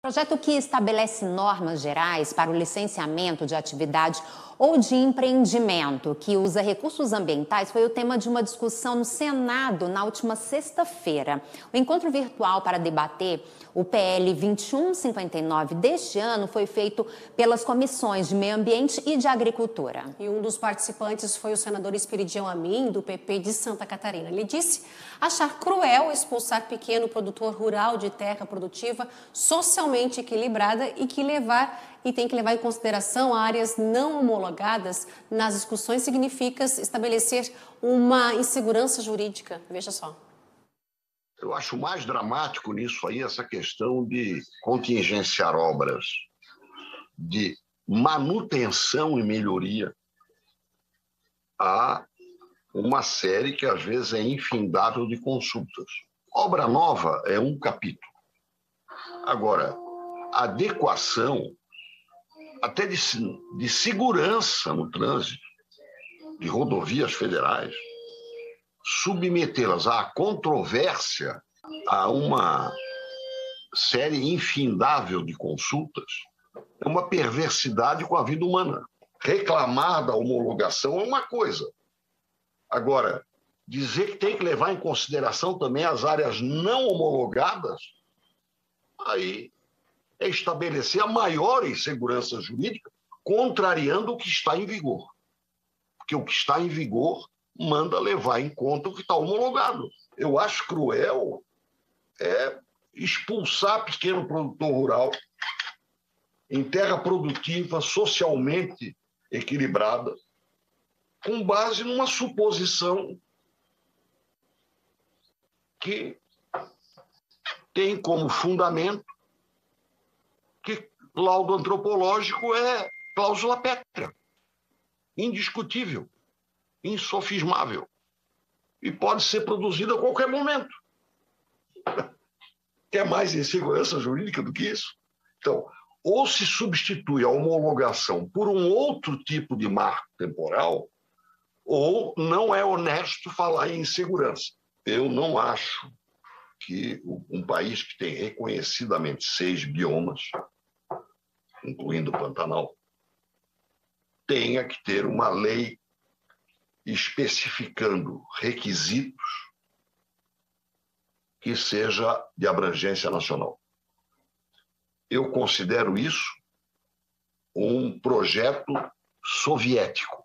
Projeto que estabelece normas gerais para o licenciamento de atividade ou de empreendimento que usa recursos ambientais foi o tema de uma discussão no Senado na última sexta-feira. O encontro virtual para debater o PL 2159 deste ano foi feito pelas comissões de Meio Ambiente e de Agricultura. E um dos participantes foi o senador Esperidião Amin, do PP de Santa Catarina. Ele disse achar cruel expulsar pequeno produtor rural de terra produtiva socialmente equilibrada e tem que levar em consideração áreas não homologadas nas discussões significa estabelecer uma insegurança jurídica. Veja só. Eu acho mais dramático nisso aí essa questão de contingenciar obras de manutenção e melhoria a uma série que às vezes é infindável de consultas. Obra nova é um capítulo. Agora, adequação até de segurança no trânsito, de rodovias federais, submetê-las à controvérsia, a uma série infindável de consultas, é uma perversidade com a vida humana. Reclamar da homologação é uma coisa. Agora, dizer que tem que levar em consideração também as áreas não homologadas, aí é estabelecer a maior insegurança jurídica, contrariando o que está em vigor. Porque o que está em vigor manda levar em conta o que está homologado. Eu acho cruel expulsar pequeno produtor rural em terra produtiva, socialmente equilibrada, com base numa suposição que tem como fundamento que laudo antropológico é cláusula pétrea, indiscutível, insofismável, e pode ser produzida a qualquer momento. Quer mais insegurança jurídica do que isso? Então, ou se substitui a homologação por um outro tipo de marco temporal, ou não é honesto falar em insegurança. Eu não acho que um país que tem reconhecidamente 6 biomas, incluindo o Pantanal, tenha que ter uma lei especificando requisitos que seja de abrangência nacional. Eu considero isso um projeto soviético,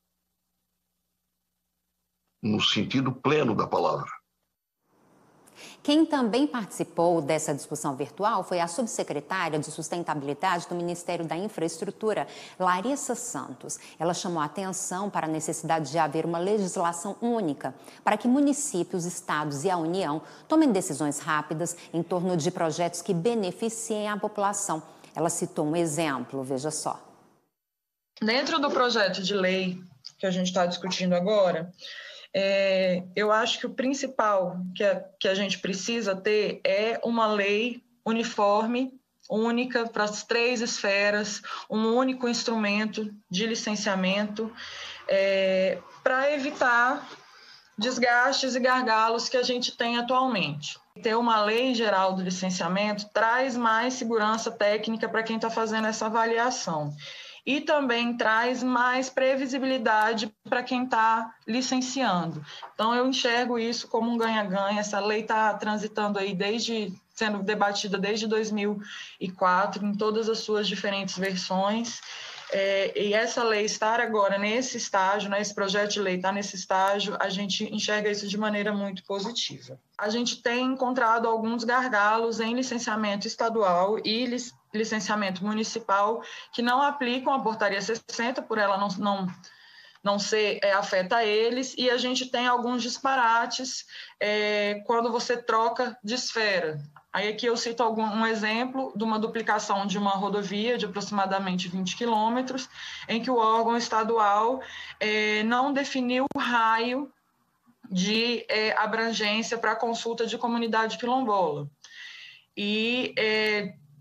no sentido pleno da palavra. Quem também participou dessa discussão virtual foi a subsecretária de Sustentabilidade do Ministério da Infraestrutura, Larissa Santos. Ela chamou a atenção para a necessidade de haver uma legislação única para que municípios, estados e a União tomem decisões rápidas em torno de projetos que beneficiem a população. Ela citou um exemplo, veja só. Dentro do projeto de lei que a gente está discutindo agora, eu acho que o principal que a gente precisa ter é uma lei uniforme, única para as 3 esferas, um único instrumento de licenciamento para evitar desgastes e gargalos que a gente tem atualmente. Ter uma lei geral do licenciamento traz mais segurança técnica para quem está fazendo essa avaliação. E também traz mais previsibilidade para quem está licenciando. Então, eu enxergo isso como um ganha-ganha. Essa lei está transitando aí sendo debatida desde 2004, em todas as suas diferentes versões. E essa lei estar agora nesse estágio, esse projeto de lei estar nesse estágio, a gente enxerga isso de maneira muito positiva. A gente tem encontrado alguns gargalos em licenciamento estadual e licenciamento municipal que não aplicam a portaria 60, por ela não ser afeta a eles, e a gente tem alguns disparates quando você troca de esfera. Aí aqui eu cito um exemplo de uma duplicação de uma rodovia de aproximadamente 20 quilômetros, em que o órgão estadual não definiu o raio de abrangência para a consulta de comunidade quilombola. E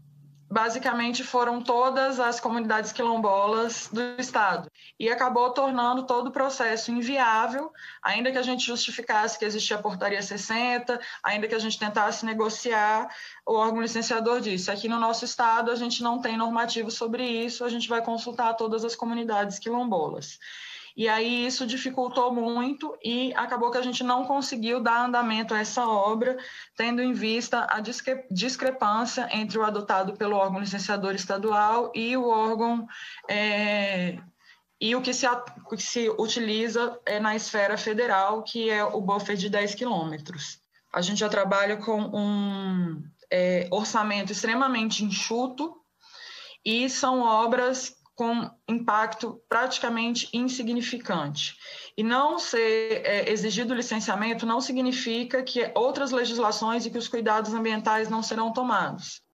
basicamente foram todas as comunidades quilombolas do estado e acabou tornando todo o processo inviável, ainda que a gente justificasse que existia a portaria 60, ainda que a gente tentasse negociar, o órgão licenciador disse: aqui no nosso estado a gente não tem normativo sobre isso, a gente vai consultar todas as comunidades quilombolas. E aí isso dificultou muito e acabou que a gente não conseguiu dar andamento a essa obra, tendo em vista a discrepância entre o adotado pelo órgão licenciador estadual e o órgão e o que se utiliza na esfera federal, que é o buffer de 10 quilômetros. A gente já trabalha com um orçamento extremamente enxuto e são obras com impacto praticamente insignificante. E não ser exigido licenciamento não significa que outras legislações e que os cuidados ambientais não serão tomados.